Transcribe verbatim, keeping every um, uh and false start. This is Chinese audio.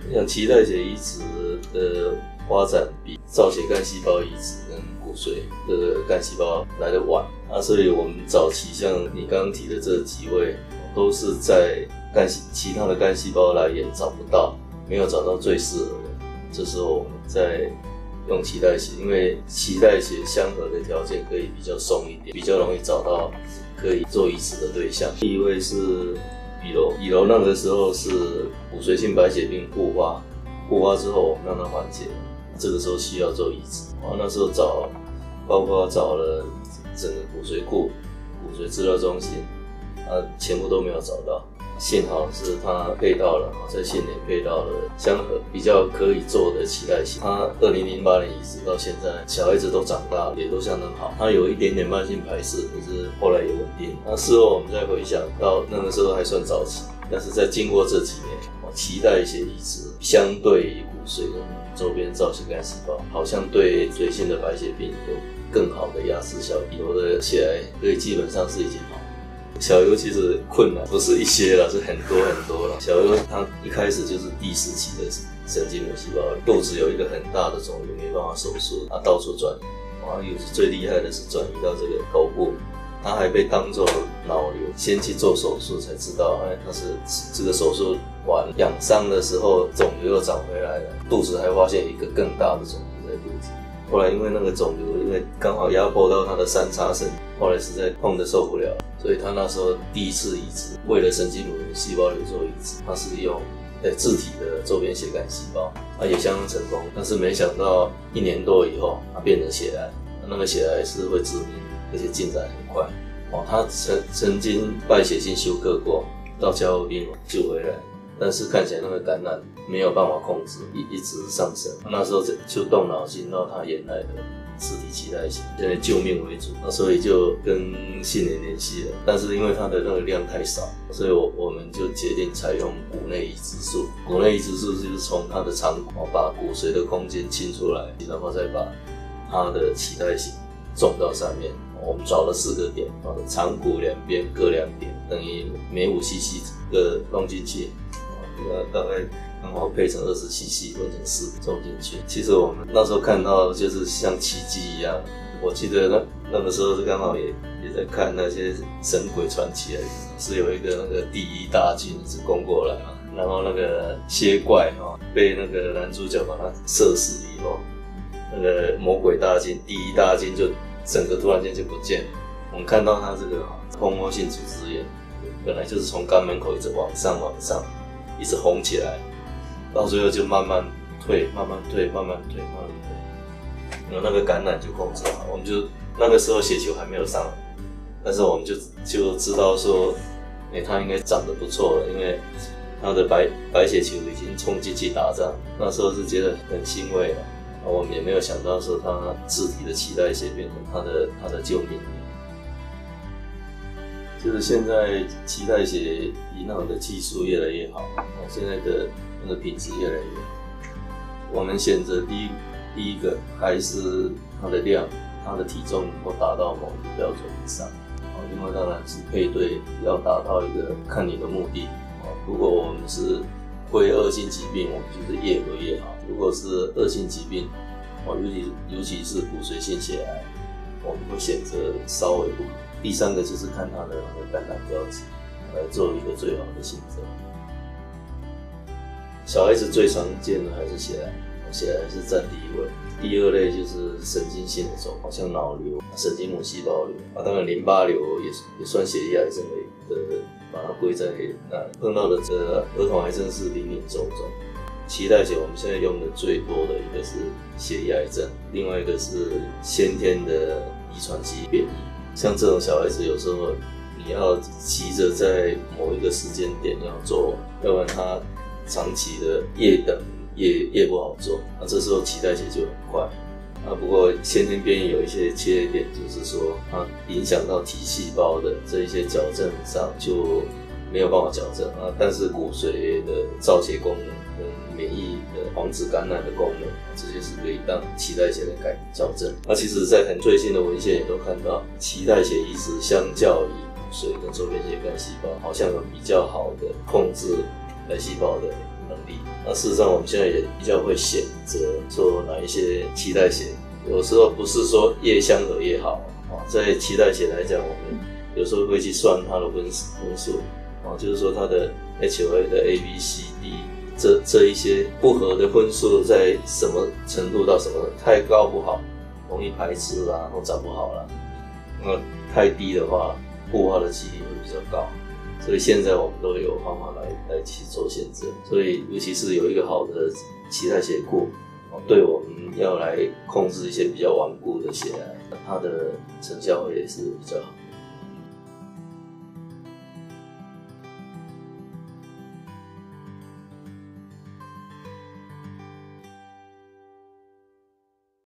像脐带血移植的发展比造血干细胞移植跟骨髓的干细胞来得晚啊，所以我们早期像你刚刚提的这几位，都是在干细其他的干细胞来源找不到，没有找到最适合的，这时候我们再用脐带血，因为脐带血相合的条件可以比较松一点，比较容易找到可以做移植的对象。第一位是乙楼，乙楼那个时候是骨髓性白血病复发，复发之后我们让它缓解，这个时候需要做移植。啊，那时候找，包括找了整个骨髓库、骨髓资料中心，啊，全部都没有找到。幸好是他配到了，在现年配到了相合比较可以做的脐带血。他二零零八年移植到现在，小孩子都长大了，也都相当好。他有一点点慢性排斥，可是后来也稳定。那事后我们再回想到那个时候还算早期，但是在经过这几年，脐带血移植相对于骨髓跟周边造血干细胞，好像对髓性的白血病有更好的压制效果。以后的血癌可以基本上是已经好。小尤其实困难不是一些了，是很多很多了。小尤他一开始就是第四期的神经母细胞，肚子有一个很大的肿瘤，没办法手术，他到处转移。哇，有最厉害的是转移到这个头部，他还被当作脑瘤，先去做手术才知道，哎，他是这个手术完养伤的时候，肿瘤又长回来了，肚子还发现一个更大的肿瘤在肚子。后来因为那个肿瘤，因为刚好压迫到他的三叉神，后来实在痛得受不了，所以他那时候第一次移植，为了神经母细胞瘤做移植，他是用呃自体的周边血干细胞，他也相当成功。但是没想到一年多以后，他变成血癌，那个血癌是会致命，而且进展很快。哦，他曾曾经败血性休克过，到加护病房救回来，但是看起来那个感染没有办法控制，一一直上升。那时候就动脑筋到他原来的自体脐带血，现在救命为主，那所以就跟信联联系了。但是因为它的那个量太少，所以我我们就决定采用骨内移植术。骨内移植术就是从它的肠骨把骨髓的空间清出来，然后再把它的脐带血种到上面。我们找了四个点，肠骨两边各两点，等于每五 C C 的弄进去，大概刚好配成二十七 C 分成四种进去。其实我们那时候看到就是像奇迹一样。我记得那那个时候是刚好也也在看那些神鬼传奇，是有一个那个第一大军是攻过来嘛，然后那个蝎怪哈被那个男主角把他射死以后，那个魔鬼大军第一大军就整个突然间就不见了。我们看到他这个蜂窝性组织炎，本来就是从肛门口一直往上往上，一直红起来，到最后就慢慢退，慢慢退，慢慢退，慢慢退，然后那个感染就控制好。我们就那个时候血球还没有上来，但是我们就就知道说，哎、欸，他应该长得不错了，因为他的白白血球已经冲进去打仗。那时候是觉得很欣慰了。我们也没有想到说他自体的脐带血变成他的他的救命。就是现在脐带血移纳的技术越来越好，现在的那个品质越来越好。我们选择第一第一个还是它的量，它的体重能够达到某一个标准以上。另外当然是配对要达到一个看你的目的。如果我们是非恶性疾病，我们就是越回越好。如果是恶性疾病，尤其尤其是骨髓性血癌，我们会选择稍微不好。第三个就是看它的那个感染标志，来做一个最好的选择。小孩子最常见的还是血癌，血癌是占第一位。第二类就是神经性的肿瘤，像脑瘤、神经母细胞瘤啊，当然淋巴瘤也也算血液癌症的，把它归在那。碰到的这个儿童癌症是林林总总。脐带血我们现在用的最多的一个是血液癌症，另外一个是先天的遗传基因变异。像这种小孩子，有时候你要急着在某一个时间点要做，要不然他长期的越等越越不好做，那这时候脐带血就很快。啊，不过先天变异有一些缺点，就是说它影响到体细胞的这一些矫正上就没有办法矫正啊。但是骨髓的造血功能跟免疫的防止感染的功能，这些是可以让脐带血的改矫正。那其实在很最新的文献也都看到，脐带血移植相较于骨髓跟周边血干细胞，好像有比较好的控制白细胞的能力。那事实上，我们现在也比较会选择做哪一些脐带血，有时候不是说越香的越好啊。在脐带血来讲，我们有时候会去算它的分分数啊，就是说它的 H O A 的 A B C D 这这一些不合的分数在什么程度到什么，太高不好，容易排斥啦，或长不好啦。那太低的话，固化的几率会比较高。所以现在我们都有方法来来去做选择，所以尤其是有一个好的脐带血库，对我们要来控制一些比较顽固的血癌，它的成效会也是比较好。